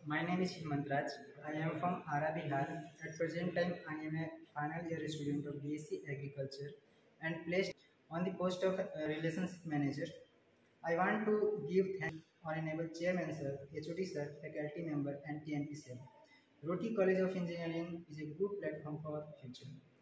My name is HEMANT. I am from Bihar. At present time, I am a final year student of B.Sc Agriculture and placed on the post of Relations Manager. I want to give thanks Honorable Chairman Sir, HOD Sir, faculty member and TNP Sir. Roorkee College of Engineering is a good platform for future.